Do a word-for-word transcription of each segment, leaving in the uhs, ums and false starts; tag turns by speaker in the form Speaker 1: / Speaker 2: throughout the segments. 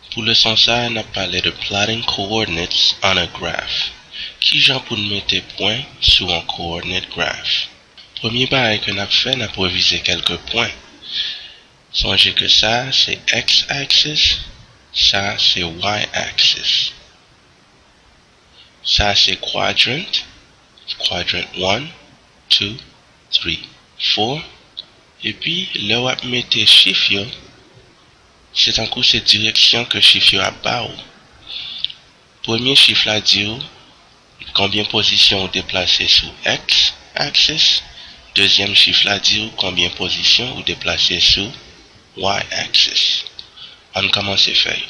Speaker 1: Pour le sens ça, on a parlé de plotting coordinates on a graph. Qui j'en pour mettre points sur un coordinate graph? Premier bail que nous avons fait, nous avons révisé quelques points. Songez que ça, c'est x-axis, ça, c'est y-axis. Ça, c'est quadrant, quadrant one, two, three, four. Et puis, là où on met chiffre, c'est en coup cette direction que chiffre a bas. Premier chiffre là dit combien de positions vous déplacez sur x-axis. Deuxième chiffre là dit combien de positions vous déplacez sur y-axis. On commence à faire.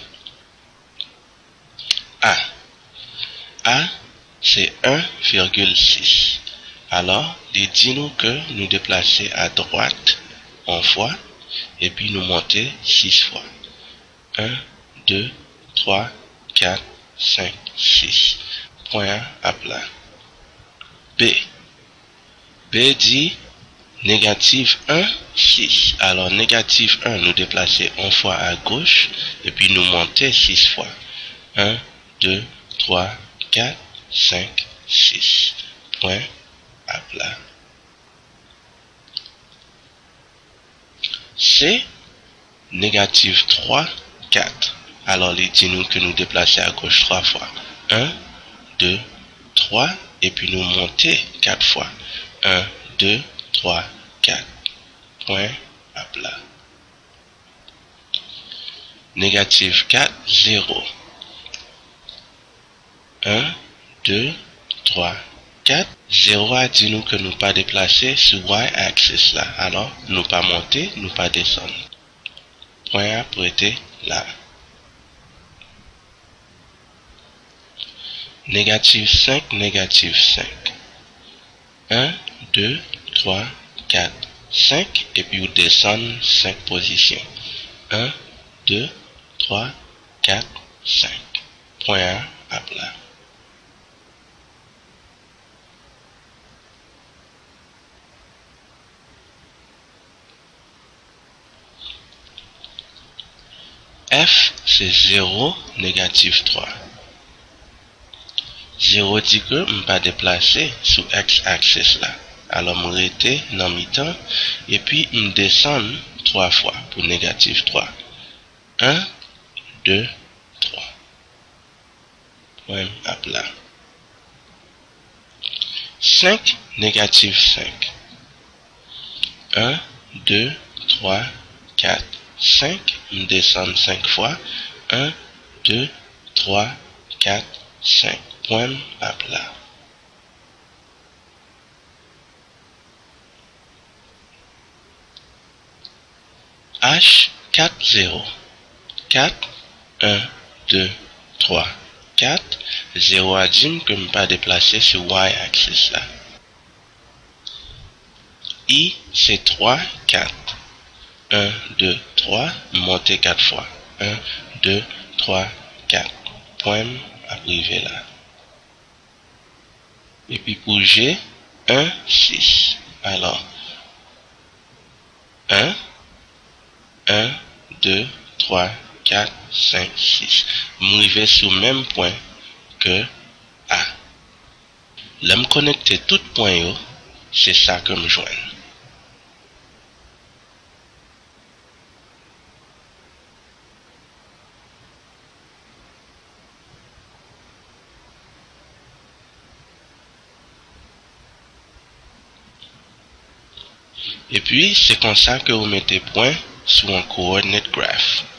Speaker 1: A. A, c'est un virgule six. Alors, il dit nous que nous déplacer à droite en fois et puis nous monter six fois. un, deux, trois, quatre, cinq, six. Point à plat. B. B dit négatif un, six. Alors, négatif un, nous déplacer une fois à gauche et puis nous monter six fois. un, deux, trois, quatre, cinq, six. Point à plat. C, négatif trois, quatre. Alors, il dit nous que nous déplacer à gauche trois fois. un, deux, trois, et puis nous monter quatre fois. un, deux, trois, quatre. Point à plat. Négatif quatre, zéro. un, deux, trois, quatre. zéro a dit nous que nous pas déplacer sur y-axis là. Alors, nous pas monter, nous pas descendre. Point à prêter là. Négatif cinq, négatif cinq. un, deux, trois, quatre, cinq. Et puis vous descendez cinq positions. un, deux, trois, quatre, cinq. Point à plat. F, c'est zéro, négatif trois. zéro dit que je ne pas déplacer sur x-axis là. Alors, je rester dans mi-temps et puis je descends trois fois pour négatif trois. un, deux, trois. Point à plat. cinq, négatif cinq. un, deux, trois, quatre, cinq. Je descends cinq fois. un, deux, trois, quatre, cinq. Point à plat. H, quatre, zéro. quatre, un, deux, trois, quatre. zéro à dire que je ne peux pas déplacer sur y-axis là. I, c'est trois, quatre. un, deux, trois. Monter quatre fois. un, deux, trois, quatre. Point à priver là. Et puis pour G, un, six. Alors, un, un, deux, trois, quatre, cinq, six. M'arriver sur le même point que A. Là, me connecter tout point, c'est ça que me joigne. Et puis, c'est comme ça que vous mettez point sur un coordinate graph.